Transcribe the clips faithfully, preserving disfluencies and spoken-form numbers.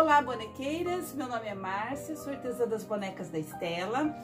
Olá, bonequeiras! Meu nome é Márcia, sou artesã das bonecas da Estela.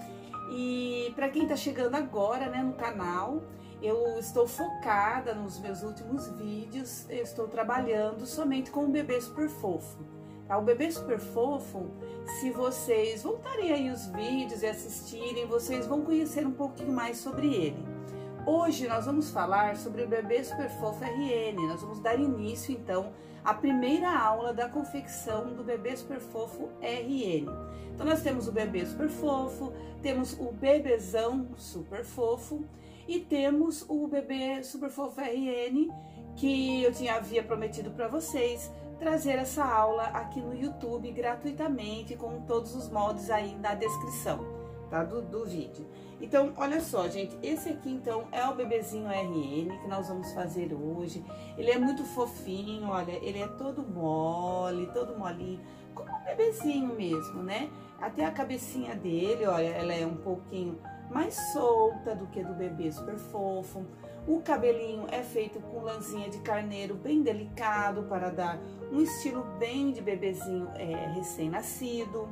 E para quem tá chegando agora, né, no canal, eu estou focada nos meus últimos vídeos, eu estou trabalhando somente com o bebê super fofo. Tá? O bebê super fofo, se vocês voltarem aí os vídeos e assistirem, vocês vão conhecer um pouquinho mais sobre ele. Hoje nós vamos falar sobre o bebê super fofo R N, nós vamos dar início então à primeira aula da confecção do bebê super fofo R N. Então nós temos o bebê super fofo, temos o bebezão super fofo e temos o bebê super fofo R N, que eu tinha havia prometido para vocês trazer essa aula aqui no YouTube gratuitamente, com todos os moldes aí na descrição, tá, do, do vídeo. Então, olha só, gente, esse aqui, então, é o bebezinho R N que nós vamos fazer hoje. Ele é muito fofinho, olha, ele é todo mole, todo molinho, como um bebezinho mesmo, né? Até a cabecinha dele, olha, ela é um pouquinho mais solta do que do bebê super fofo. O cabelinho é feito com lãzinha de carneiro bem delicado para dar um estilo bem de bebezinho é, recém-nascido.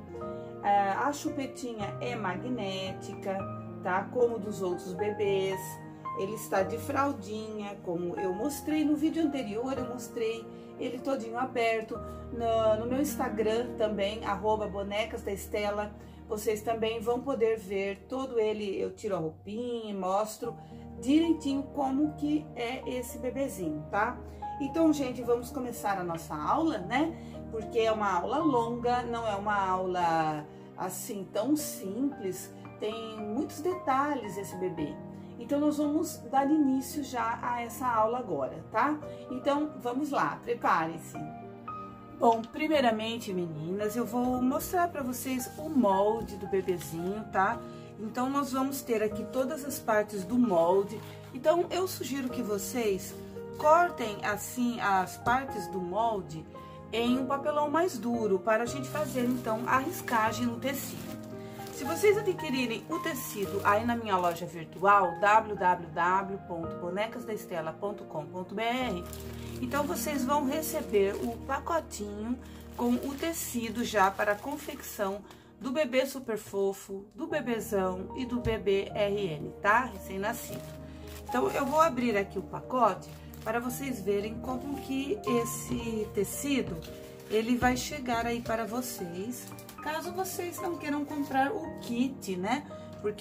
A chupetinha é magnética, tá? Como dos outros bebês. Ele está de fraldinha, como eu mostrei no vídeo anterior, eu mostrei ele todinho aberto. No, no meu Instagram também, arroba bonecas da Estela, vocês também vão poder ver todo ele. Eu tiro a roupinha e mostro direitinho como que é esse bebezinho, tá? Então, gente, vamos começar a nossa aula, né? Porque é uma aula longa, não é uma aula assim tão simples, tem muitos detalhes esse bebê. Então, nós vamos dar início já a essa aula agora, tá? Então, vamos lá, preparem-se. Bom, primeiramente, meninas, eu vou mostrar para vocês o molde do bebezinho, tá? Então, nós vamos ter aqui todas as partes do molde. Então, eu sugiro que vocês cortem assim as partes do molde em um papelão mais duro para a gente fazer, então, a riscagem no tecido. Se vocês adquirirem o tecido aí na minha loja virtual, w w w ponto bonecas da estela ponto com ponto b r, então vocês vão receber o pacotinho com o tecido já para a confecção do bebê super fofo, do bebezão e do bebê R N, tá? Recém-nascido. Então, eu vou abrir aqui o pacote para vocês verem como que esse tecido, ele vai chegar aí para vocês, caso vocês não queiram comprar o kit, né? Porque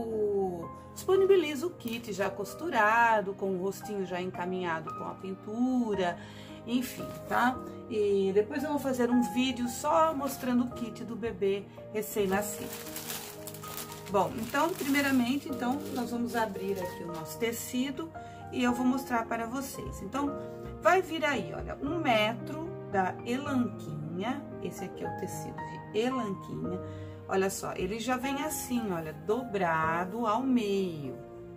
eu disponibilizo o kit já costurado, com o rostinho já encaminhado com a pintura, enfim, tá? E depois eu vou fazer um vídeo só mostrando o kit do bebê recém-nascido. Bom, então, primeiramente, então, nós vamos abrir aqui o nosso tecido e eu vou mostrar para vocês. Então, vai vir aí, olha, um metro da elanquinha, esse aqui é o tecido de elanquinha. Olha só, ele já vem assim, olha, dobrado ao meio,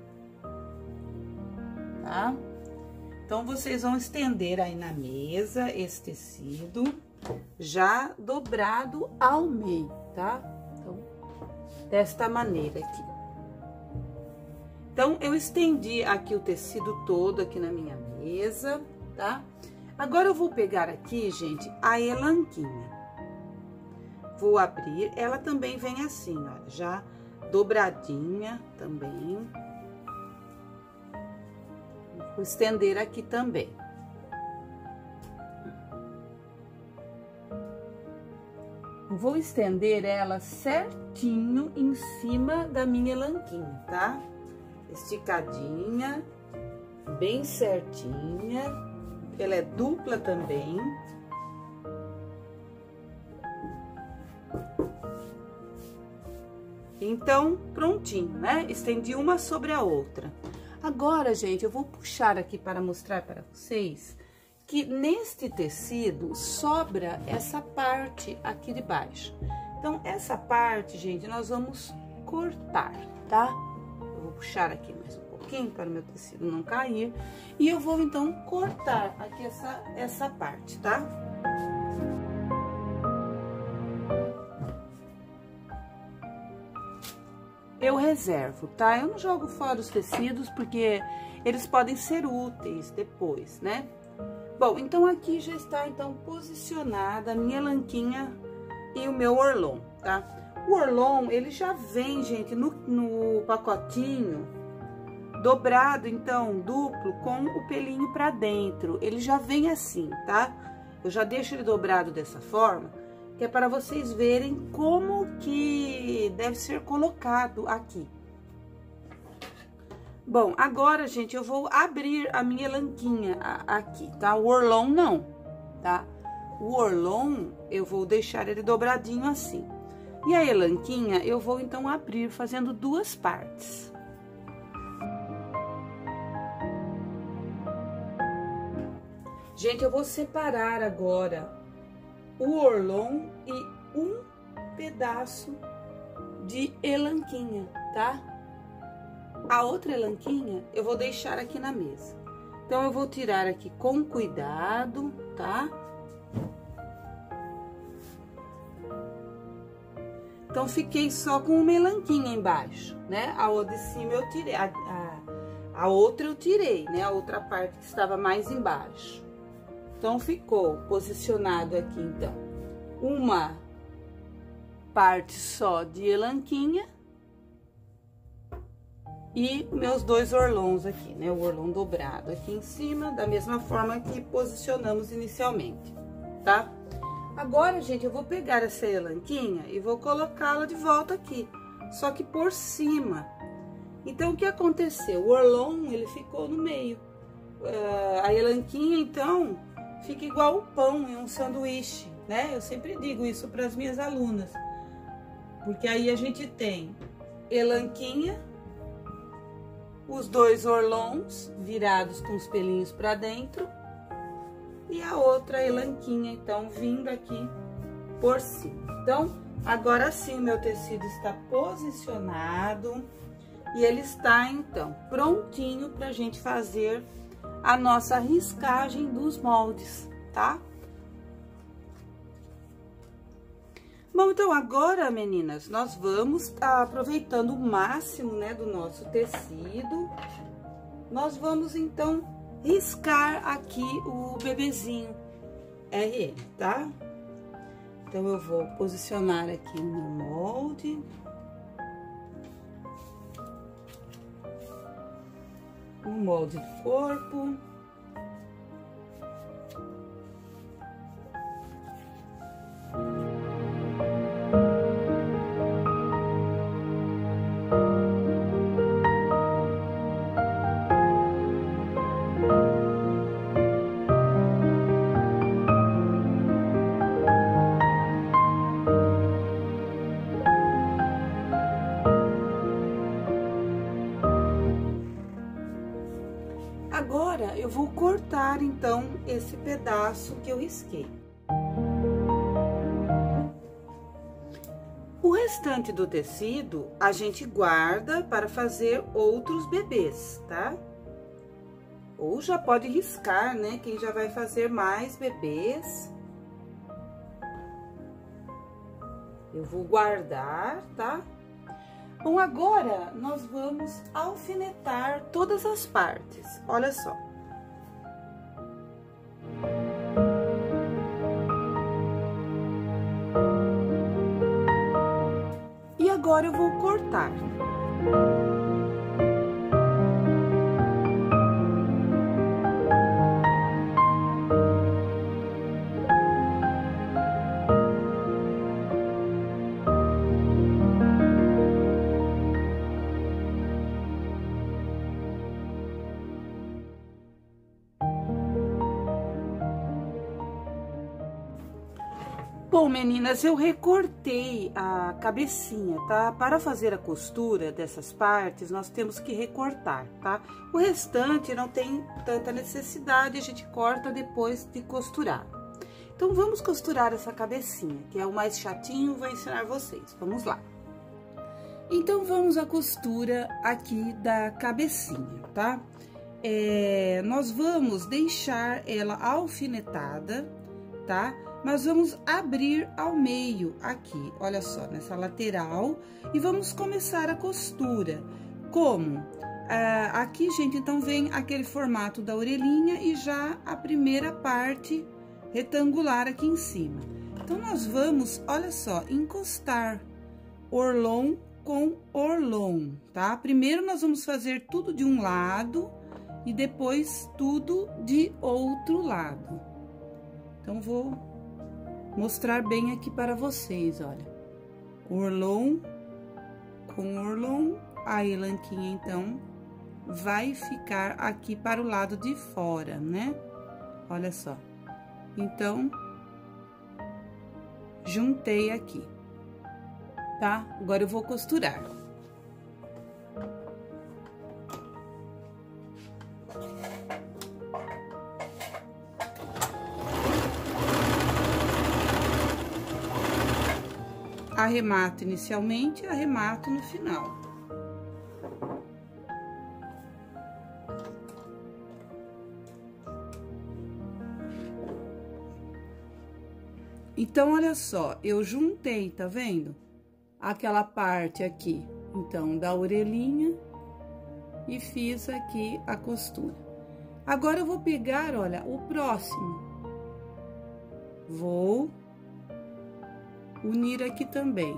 tá? Então, vocês vão estender aí na mesa esse tecido já dobrado ao meio, tá? Então, desta maneira aqui. Então, eu estendi aqui o tecido todo aqui na minha mesa, tá? Agora, eu vou pegar aqui, gente, a elanquinha. Vou abrir, ela também vem assim, ó, já dobradinha também. Vou estender aqui também. Vou estender ela certinho em cima da minha elanquinha, tá? Esticadinha, bem certinha. Ela é dupla também. Então, prontinho, né? Estendi uma sobre a outra. Agora, gente, eu vou puxar aqui para mostrar para vocês que neste tecido sobra essa parte aqui de baixo. Então, essa parte, gente, nós vamos cortar, tá? Eu vou puxar aqui mais um pouquinho para o meu tecido não cair. E eu vou, então, cortar aqui essa, essa parte, tá? Eu reservo, tá? Eu não jogo fora os tecidos porque eles podem ser úteis depois, né? Bom, então aqui já está, então, posicionada a minha elanquinha e o meu orlon, tá? O orlon, ele já vem, gente, no, no pacotinho dobrado, então, duplo, com o pelinho pra dentro. Ele já vem assim, tá? Eu já deixo ele dobrado dessa forma, que é para vocês verem como que deve ser colocado aqui. Bom, agora, gente, eu vou abrir a minha elanquinha aqui, tá? O orlon não, tá? O orlon, eu vou deixar ele dobradinho assim. E a elanquinha, eu vou, então, abrir fazendo duas partes. Gente, eu vou separar agora o orlon e um pedaço de elanquinha, tá? A outra elanquinha eu vou deixar aqui na mesa. Então, eu vou tirar aqui com cuidado, tá? Então, fiquei só com uma elanquinha embaixo, né? A outra de cima eu tirei, a, a, a outra eu tirei, né? A outra parte que estava mais embaixo. Então, ficou posicionado aqui, então, uma parte só de elanquinha e meus dois orlons aqui, né? O orlon dobrado aqui em cima, da mesma forma que posicionamos inicialmente, tá? Agora, gente, eu vou pegar essa elanquinha e vou colocá-la de volta aqui, só que por cima. Então, o que aconteceu? O orlon, ele ficou no meio. Uh, a elanquinha, então, fica igual o pão em um sanduíche, né? Eu sempre digo isso para as minhas alunas, porque aí a gente tem elanquinha, os dois orlons virados com os pelinhos para dentro e a outra elanquinha, então, vindo aqui por cima. Então, agora sim, meu tecido está posicionado e ele está, então, prontinho para a gente fazer a nossa riscagem dos moldes, tá? Bom, então, agora, meninas, nós vamos tá aproveitando o máximo, né, do nosso tecido. Nós vamos, então, riscar aqui o bebezinho R N, tá? Então, eu vou posicionar aqui o meu molde. O molde do corpo. Agora, eu vou cortar, então, esse pedaço que eu risquei. O restante do tecido, a gente guarda para fazer outros bebês, tá? Ou já pode riscar, né? Quem já vai fazer mais bebês. Eu vou guardar, tá? Bom, agora nós vamos alfinetar todas as partes. Olha só. E agora eu vou cortar. Bom, meninas, eu recortei a cabecinha, tá? Para fazer a costura dessas partes, nós temos que recortar, tá? O restante não tem tanta necessidade, a gente corta depois de costurar. Então, vamos costurar essa cabecinha, que é o mais chatinho, vou ensinar vocês. Vamos lá. Então, vamos à costura aqui da cabecinha, tá? É, nós vamos deixar ela alfinetada, tá? Mas vamos abrir ao meio aqui, olha só, nessa lateral, e vamos começar a costura. Como? ah, aqui, gente, então vem aquele formato da orelhinha e já a primeira parte retangular aqui em cima. Então, nós vamos, olha só, encostar orlon com orlon, tá? Primeiro, nós vamos fazer tudo de um lado e depois tudo de outro lado. Então, vou mostrar bem aqui para vocês, olha. Orlon com orlon, a elanquinha, então, vai ficar aqui para o lado de fora, né? Olha só. Então, juntei aqui, tá? Agora eu vou costurar. Arremato inicialmente, arremato no final. Então, olha só, eu juntei, tá vendo? Aquela parte aqui, então, da orelhinha e fiz aqui a costura. Agora, eu vou pegar, olha, o próximo. Vou unir aqui também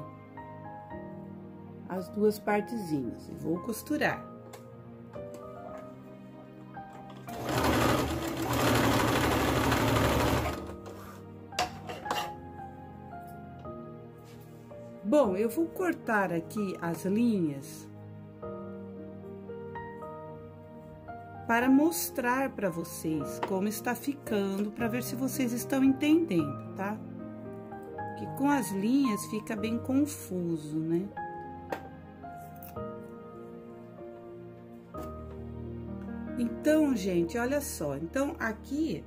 as duas partezinhas e vou costurar. Bom, eu vou cortar aqui as linhas para mostrar para vocês como está ficando, para ver se vocês estão entendendo, tá? Que com as linhas fica bem confuso, né? Então, gente, olha só. Então, aqui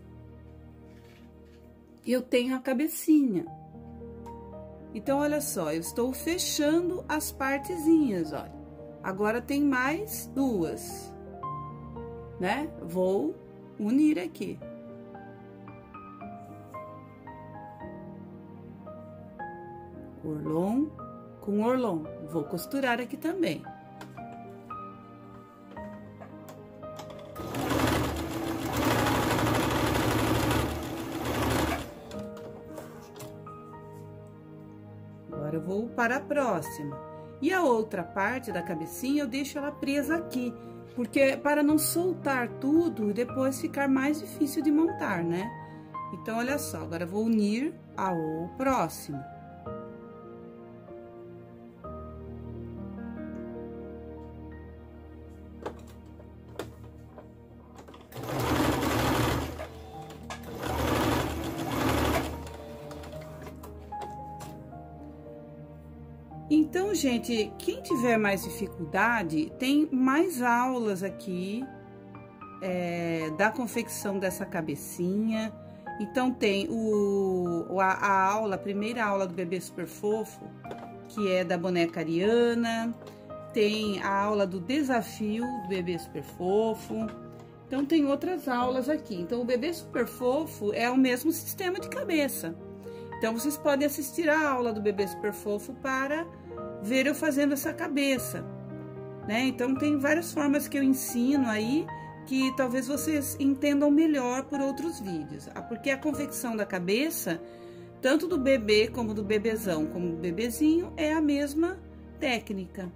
eu tenho a cabecinha. Então, olha só, eu estou fechando as partezinhas, olha. Agora tem mais duas, né? Vou unir aqui. Orlon com orlon. Vou costurar aqui também. Agora eu vou para a próxima. E a outra parte da cabecinha eu deixo ela presa aqui, porque para não soltar tudo e depois ficar mais difícil de montar, né? Então, olha só, agora eu vou unir ao próximo. Então, gente, quem tiver mais dificuldade, tem mais aulas aqui é, da confecção dessa cabecinha. Então, tem o, a, a aula, a primeira aula do Bebê Super Fofo, que é da boneca Ariana. Tem a aula do desafio do Bebê Super Fofo. Então, tem outras aulas aqui. Então, o Bebê Super Fofo é o mesmo sistema de cabeça. Então, vocês podem assistir a aula do Bebê Super Fofo para ver eu fazendo essa cabeça, né? Então, tem várias formas que eu ensino aí, que talvez vocês entendam melhor por outros vídeos. Porque a confecção da cabeça, tanto do bebê como do bebezão, como do bebezinho, é a mesma técnica.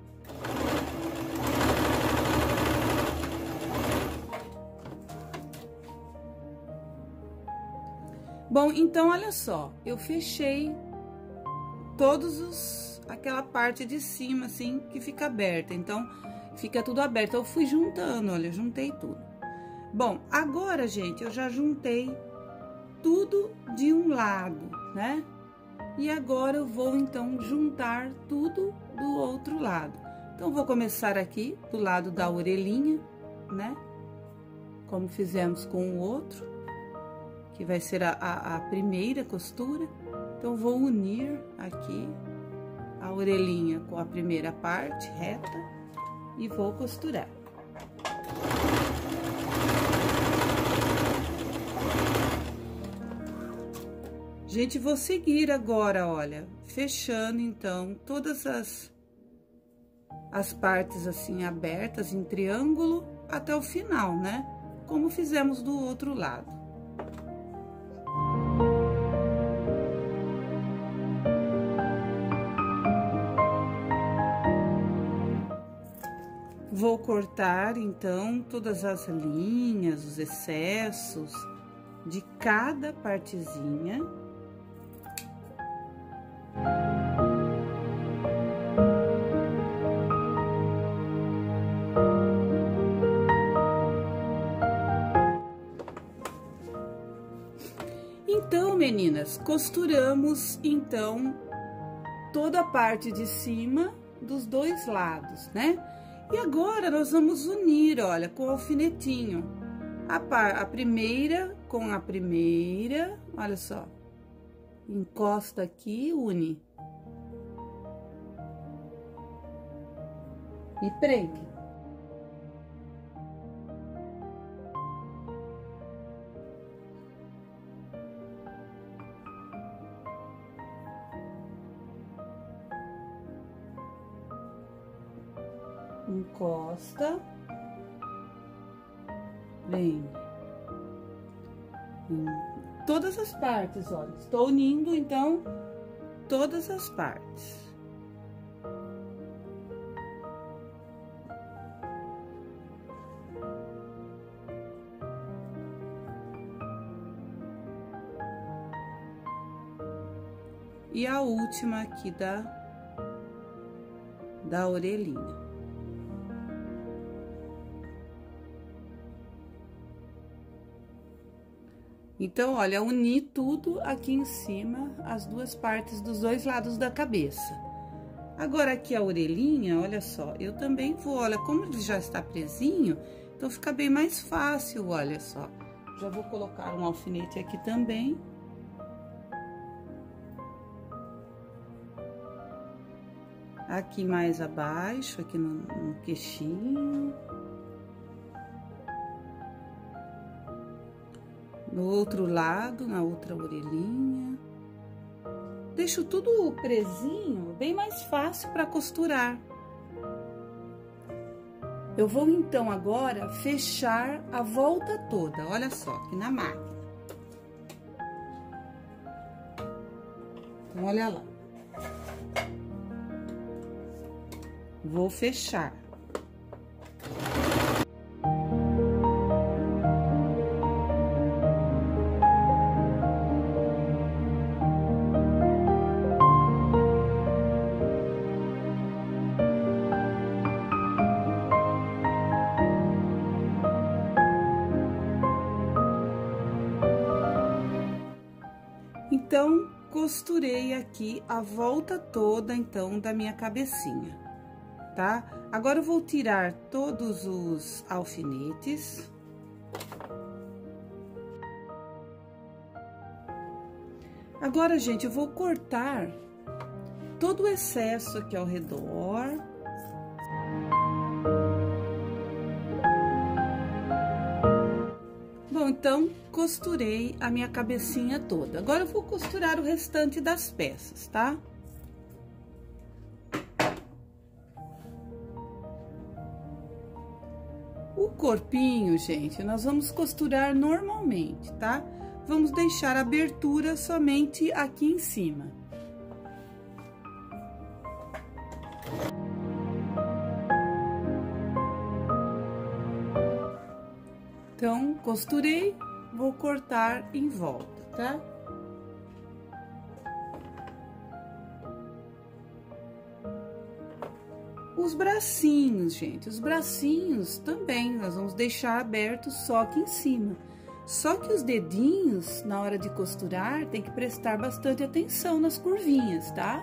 Bom, então, olha só, eu fechei todos os, aquela parte de cima, assim, que fica aberta. Então, fica tudo aberto. Eu fui juntando, olha, eu juntei tudo. Bom, agora, gente, eu já juntei tudo de um lado, né? E agora eu vou, então, juntar tudo do outro lado. Então, vou começar aqui do lado da orelhinha, né? Como fizemos com o outro, que vai ser a, a, a primeira costura. Então, vou unir aqui a orelhinha com a primeira parte reta e vou costurar. Gente, vou seguir agora, olha, fechando, então, todas as, as partes assim abertas em triângulo até o final, né? Como fizemos do outro lado. Vou cortar, então, todas as linhas, os excessos de cada partezinha. Então, meninas, costuramos, então, toda a parte de cima dos dois lados, né? E agora, nós vamos unir, olha, com o alfinetinho. A, par, a primeira com a primeira, olha só. Encosta aqui, une. E prende. Encosta, vem em todas as partes, olha, estou unindo, então, todas as partes. E a última aqui da, da orelhinha. Então, olha, uni tudo aqui em cima, as duas partes dos dois lados da cabeça. Agora, aqui a orelhinha, olha só, eu também vou, olha, como ele já está presinho, então fica bem mais fácil, olha só. Já vou colocar um alfinete aqui também. Aqui mais abaixo, aqui no, no queixinho. No outro lado, na outra orelhinha. Deixo tudo presinho, bem mais fácil para costurar. Eu vou, então, agora fechar a volta toda, olha só, aqui na máquina. Então, olha lá. Vou fechar. Então, costurei aqui a volta toda, então, da minha cabecinha, tá? Agora, eu vou tirar todos os alfinetes. Agora, gente, eu vou cortar todo o excesso aqui ao redor. Bom, então, costurei a minha cabecinha toda. Agora, eu vou costurar o restante das peças, tá? O corpinho, gente, nós vamos costurar normalmente, tá? Vamos deixar a abertura somente aqui em cima. Então, costurei, vou cortar em volta, tá? Os bracinhos, gente, os bracinhos também, nós vamos deixar abertos só aqui em cima. Só que os dedinhos, na hora de costurar, tem que prestar bastante atenção nas curvinhas, tá?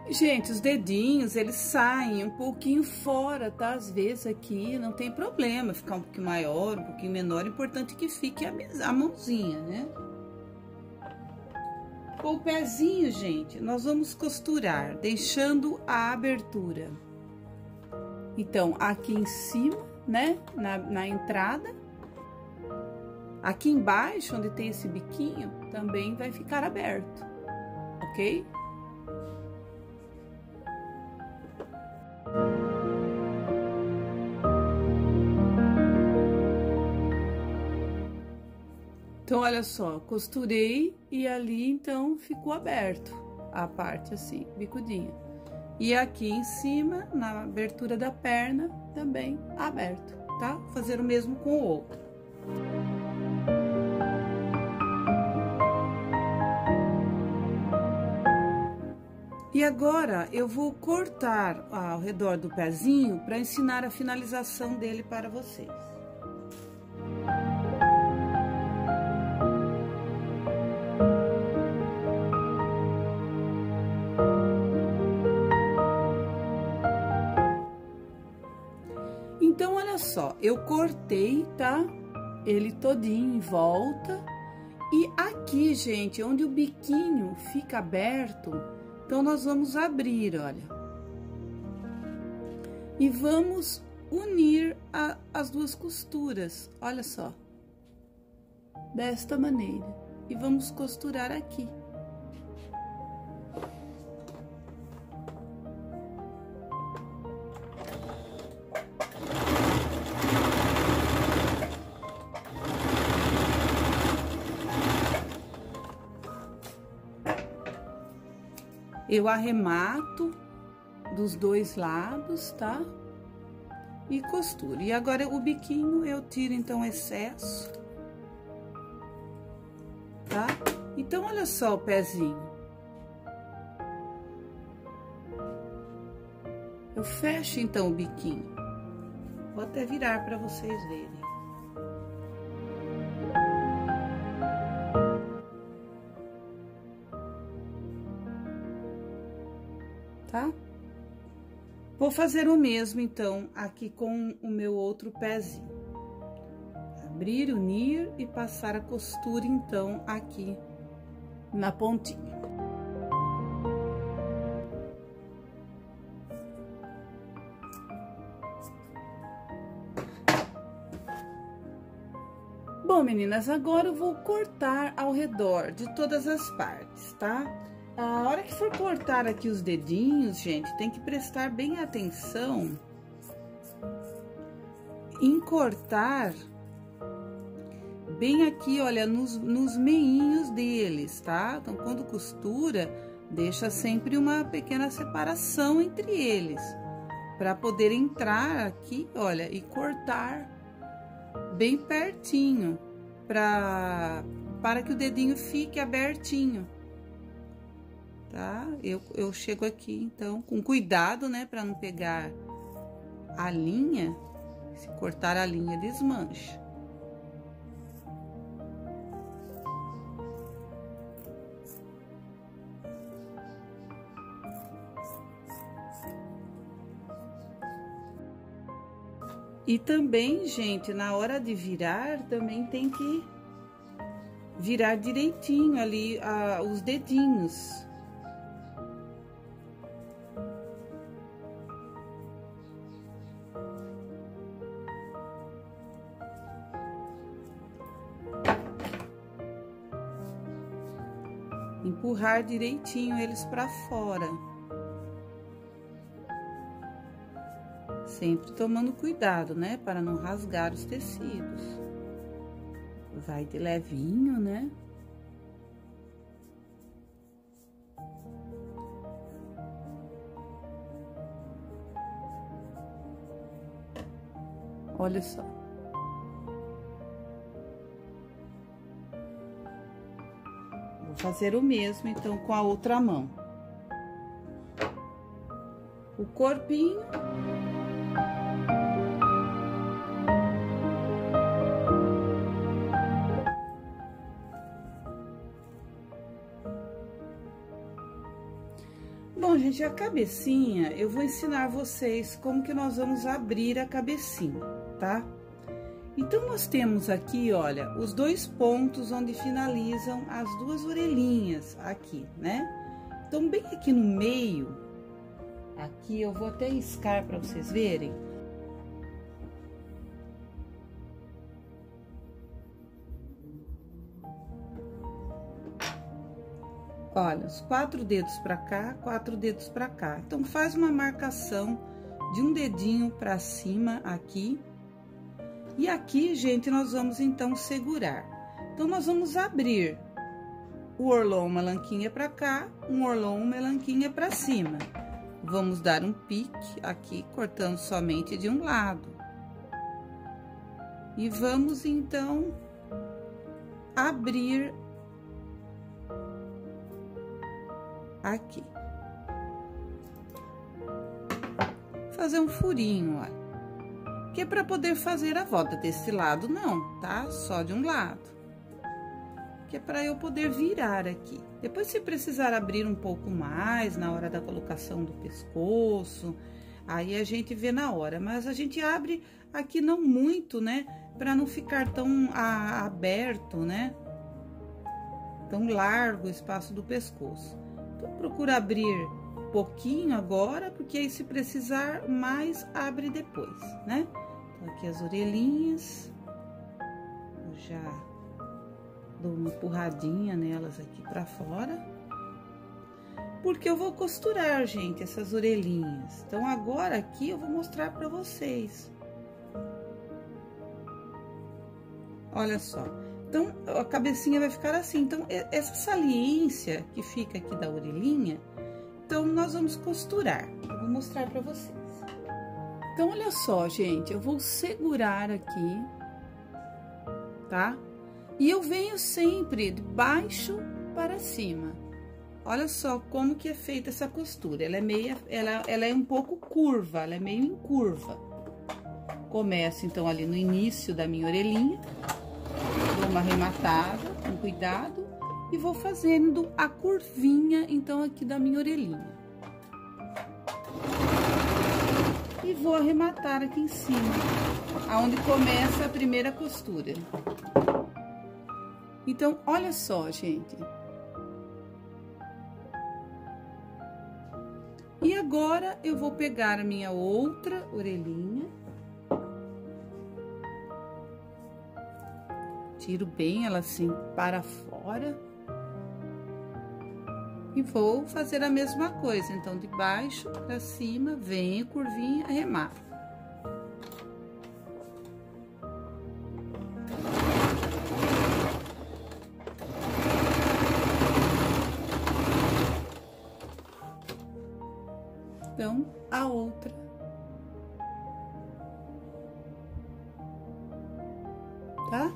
Gente, os dedinhos, eles saem um pouquinho fora, tá? Às vezes aqui não tem problema ficar um pouquinho maior, um pouquinho menor. O importante é que fique a, a mãozinha, né? O pezinho, gente, nós vamos costurar, deixando a abertura. Então, aqui em cima, né? Na, na entrada. Aqui embaixo, onde tem esse biquinho, também vai ficar aberto, ok? Então, olha só, costurei e ali, então, ficou aberto a parte assim, bicudinha. E aqui em cima, na abertura da perna, também aberto, tá? Fazer o mesmo com o outro. E agora, eu vou cortar ao redor do pezinho para ensinar a finalização dele para vocês. Então, olha só, eu cortei, tá? Ele todinho em volta. E aqui, gente, onde o biquinho fica aberto, então, nós vamos abrir, olha. E vamos unir a, as duas costuras, olha só. Desta maneira. E vamos costurar aqui. Eu arremato dos dois lados, tá? E costuro. E agora, o biquinho, eu tiro, então, o excesso. Tá? Então, olha só o pezinho. Eu fecho, então, o biquinho. Vou até virar para vocês verem. Tá? Vou fazer o mesmo, então, aqui com o meu outro pezinho. Abrir, unir e passar a costura, então, aqui na pontinha. Bom, meninas, agora eu vou cortar ao redor de todas as partes, tá? A hora que for cortar aqui os dedinhos, gente, tem que prestar bem atenção em cortar bem aqui, olha, nos, nos meinhos deles, tá? Então, quando costura, deixa sempre uma pequena separação entre eles, para poder entrar aqui, olha, e cortar bem pertinho, pra, para que o dedinho fique abertinho. Tá? Eu, eu chego aqui, então, com cuidado, né, para não pegar a linha. Se cortar a linha, desmancha. E também, gente, na hora de virar, também tem que virar direitinho ali ah, os dedinhos. Empurrar direitinho eles para fora. Sempre tomando cuidado, né? Para não rasgar os tecidos. Vai de levinho, né? Olha só. Fazer o mesmo, então, com a outra mão. O corpinho. Bom, gente, a cabecinha, eu vou ensinar vocês como que nós vamos abrir a cabecinha, tá? Então, nós temos aqui, olha, os dois pontos onde finalizam as duas orelhinhas aqui, né? Então, bem aqui no meio, aqui eu vou até riscar para vocês verem. Olha, os quatro dedos para cá, quatro dedos para cá. Então, faz uma marcação de um dedinho para cima aqui. E aqui, gente, nós vamos, então, segurar. Então, nós vamos abrir o orlon melanquinha para cá, um orlon melanquinha para cima. Vamos dar um pique aqui, cortando somente de um lado. E vamos, então, abrir aqui. Fazer um furinho, olha. Que é para poder fazer a volta desse lado, não, tá? Só de um lado. Que é para eu poder virar aqui. Depois, se precisar abrir um pouco mais na hora da colocação do pescoço, aí a gente vê na hora. Mas a gente abre aqui não muito, né? Para não ficar tão a, aberto, né? Tão largo o espaço do pescoço. Então, procura abrir pouquinho agora, porque aí se precisar mais, abre depois, né? Então, aqui as orelhinhas. Eu já dou uma empurradinha nelas aqui pra fora. Porque eu vou costurar, gente, essas orelhinhas. Então, agora aqui eu vou mostrar pra vocês. Olha só. Então, a cabecinha vai ficar assim. Então, essa saliência que fica aqui da orelhinha, então, nós vamos costurar. Eu vou mostrar pra vocês. Então, olha só, gente, eu vou segurar aqui, tá? E eu venho sempre de baixo para cima. Olha só como que é feita essa costura. Ela é meia, ela, ela é um pouco curva, ela é meio em curva. Começo, então, ali no início da minha orelhinha. Dou uma arrematada com cuidado e vou fazendo a curvinha, então, aqui da minha orelhinha. E vou arrematar aqui em cima, aonde começa a primeira costura. Então, olha só, gente. E agora, eu vou pegar a minha outra orelhinha. Tiro bem ela assim para fora. E vou fazer a mesma coisa. Então, de baixo para cima, venho, curvinha, arremato. Então, a outra. Tá?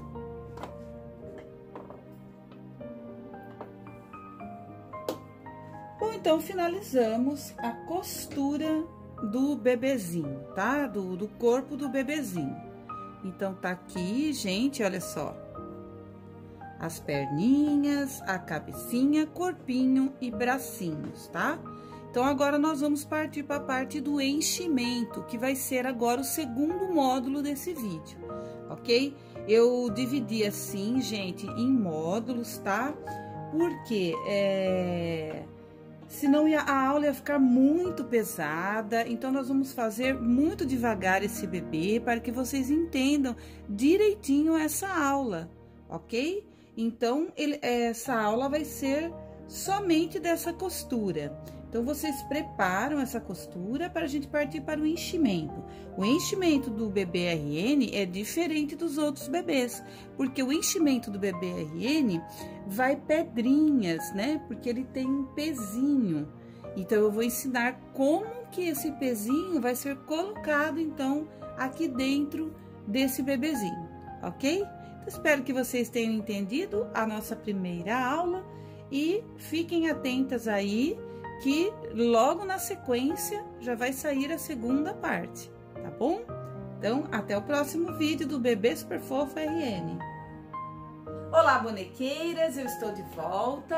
Bom, então, finalizamos a costura do bebezinho, tá? Do, do corpo do bebezinho. Então, tá aqui, gente, olha só. As perninhas, a cabecinha, corpinho e bracinhos, tá? Então, agora nós vamos partir para a parte do enchimento, que vai ser agora o segundo módulo desse vídeo, ok? Eu dividi assim, gente, em módulos, tá? Porque, é... senão ia, a aula ia ficar muito pesada, então nós vamos fazer muito devagar esse bebê para que vocês entendam direitinho essa aula, ok? Então, ele, essa aula vai ser somente dessa costura. Então, vocês preparam essa costura para a gente partir para o enchimento. O enchimento do bebê R N é diferente dos outros bebês, porque o enchimento do bebê R N vai pedrinhas, né? Porque ele tem um pezinho. Então, eu vou ensinar como que esse pezinho vai ser colocado, então, aqui dentro desse bebezinho, ok? Então, espero que vocês tenham entendido a nossa primeira aula e fiquem atentas aí, que logo na sequência já vai sair a segunda parte, tá bom? Então, até o próximo vídeo do Bebê Super Fofo R N. Olá, bonequeiras, eu estou de volta.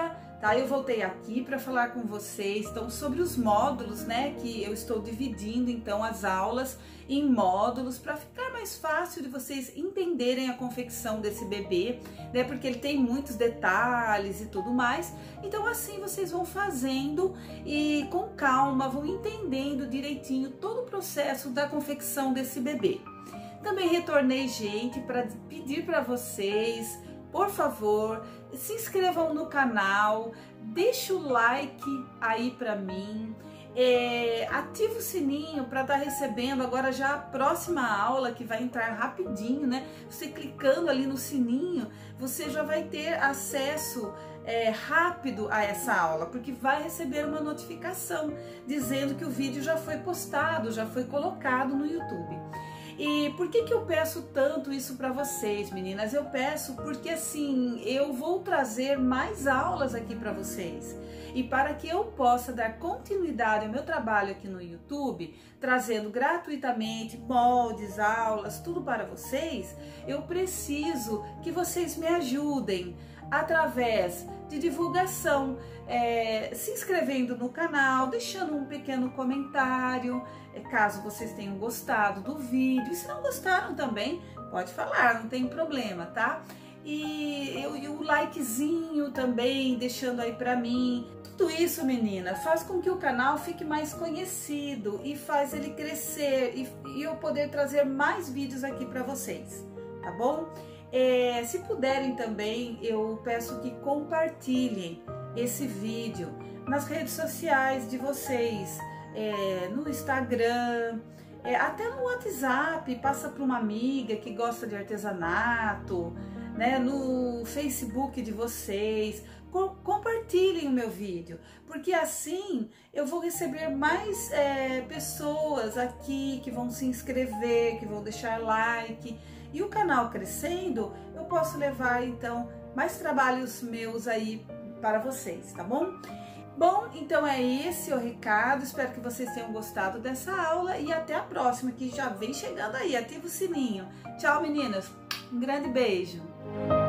tá? Eu voltei aqui para falar com vocês, então, sobre os módulos, né, que eu estou dividindo, então, as aulas em módulos para ficar mais fácil de vocês entenderem a confecção desse bebê, né, porque ele tem muitos detalhes e tudo mais. Então, assim, vocês vão fazendo e com calma vão entendendo direitinho todo o processo da confecção desse bebê. Também retornei, gente, para pedir para vocês, por favor, se inscrevam no canal, deixa o like aí para mim, é, ativa o sininho para estar recebendo agora já a próxima aula que vai entrar rapidinho, né? Você clicando ali no sininho, você já vai ter acesso é, rápido a essa aula, porque vai receber uma notificação dizendo que o vídeo já foi postado, já foi colocado no YouTube. E por que que eu peço tanto isso para vocês, meninas? Eu peço porque assim, eu vou trazer mais aulas aqui para vocês. E para que eu possa dar continuidade ao meu trabalho aqui no YouTube, trazendo gratuitamente moldes, aulas, tudo para vocês, eu preciso que vocês me ajudem através de divulgação, é, se inscrevendo no canal, deixando um pequeno comentário, é, caso vocês tenham gostado do vídeo. E se não gostaram também, pode falar, não tem problema, tá? E, eu, e o likezinho também, deixando aí pra mim. Tudo isso, menina, faz com que o canal fique mais conhecido e faz ele crescer e, e eu poder trazer mais vídeos aqui pra vocês, tá bom? É, se puderem também, eu peço que compartilhem esse vídeo nas redes sociais de vocês, é, no Instagram, é, até no WhatsApp, passa para uma amiga que gosta de artesanato, né, no Facebook de vocês, com, compartilhem o meu vídeo, porque assim eu vou receber mais é, pessoas aqui que vão se inscrever, que vão deixar like. E o canal crescendo, eu posso levar então mais trabalhos meus aí para vocês, tá bom? Bom, então é esse o recado, espero que vocês tenham gostado dessa aula e até a próxima, que já vem chegando aí, ativa o sininho. Tchau, meninas, um grande beijo!